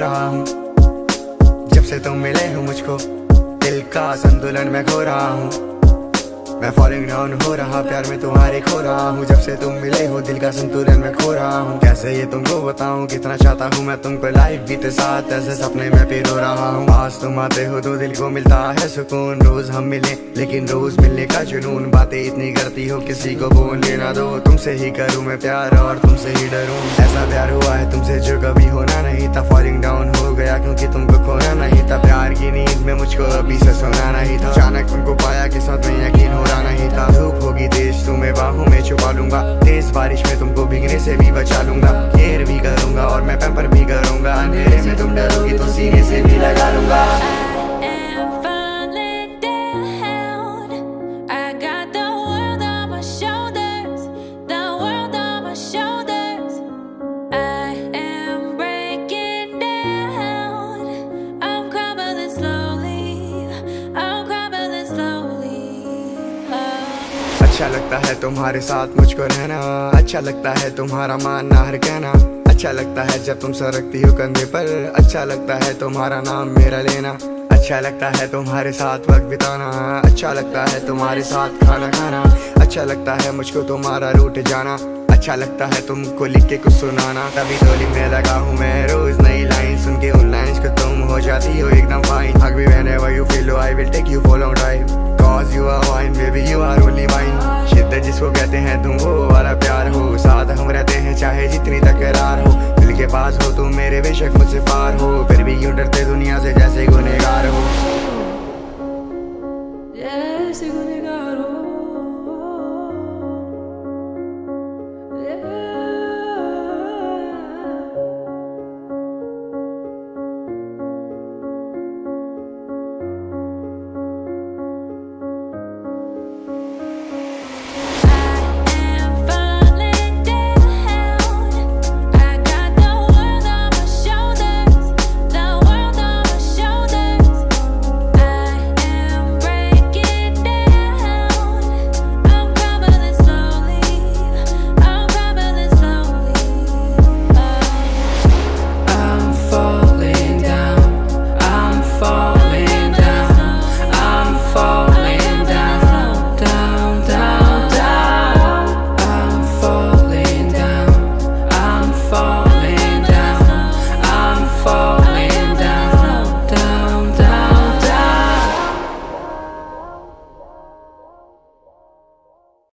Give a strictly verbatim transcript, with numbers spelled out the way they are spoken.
रहा हूँ। जब से तुम मिले हो मुझको दिल का संतुलन मैं खो रहा हूँ। मैं फॉलिंग डाउन हो रहा, प्यार में तुम्हारे खो रहा हूँ। जब से तुम मिले हो दिल का संतुलन मैं खो रहा हूँ। कैसे ये तुमको बताऊँ कितना चाहता हूँ मैं तुमको लाइफ बीते साथ, ऐसे सपने में भी रो रहा हूँ। पास तुम आते हो तो दिल को मिलता है सुकून। रोज हम मिले लेकिन रोज मिलने का जुनून। बातें इतनी करती हो किसी को बोल लेना दो। तुमसे ही करूँ मैं प्यार और तुमसे ही डरूँ। ऐसा प्यार हुआ है तुमसे जो कभी होना नहीं था। फॉलिंग डाउन हो गया क्योंकि तुमको खोना नहीं था। प्यार की नींद में मुझको अभी से सोना नहीं था। अचानक तुमको पाया किस्मत में यकीन हो रहा नहीं था। धूप होगी तेज तुम्हें बाहों में छुपा लूंगा। तेज बारिश में तुमको भीगने से भी बचा लूंगा। केयर भी करूंगा और मैं पैम्पर भी करूंगा। अंधेरे में तुम डरोगी तो सीने से भी लगा लूंगा। अच्छा लगता है तुम्हारे साथ मुझको रहना। अच्छा लगता है तुम्हारा मानना हर कहना। अच्छा लगता है जब तुम सरकती हो कंधे पर। अच्छा लगता है तुम्हारा नाम मेरा लेना। अच्छा लगता है तुम्हारे साथ वक्त बिताना। अच्छा लगता है तुम्हारे साथ खाना खाना। अच्छा लगता है मुझको तुम्हारा रूठ जाना। अच्छा लगता है तुमको लिख के कुछ सुनाना। तभी तो लिखने लगा हूँ मैं रोज नई लाइन। सुन के उन लाइन्स को तुम हो जाती हो एकदम fine. Hug me whenever you feel low, I will take you for long drive. Cause you are mine, baby you are only mine. शिद्दत जिसको कहते हैं तुम वो वाला प्यार हो। साथ हम रहते हैं चाहे जितनी तकरार हो। दिल के पास हो तुम मेरे बेशक मुझसे पार हो। फिर भी यूं डरते